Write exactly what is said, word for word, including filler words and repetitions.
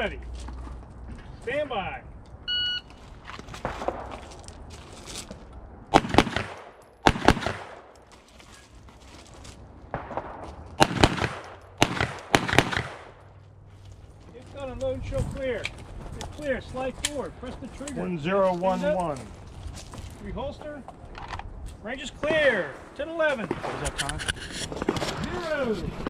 ready. Stand by. It's gonna load and show clear. It's clear. Slide forward. Press the trigger. One zero one one. Reholster. Range is clear. ten eleven. Is that time? Zero.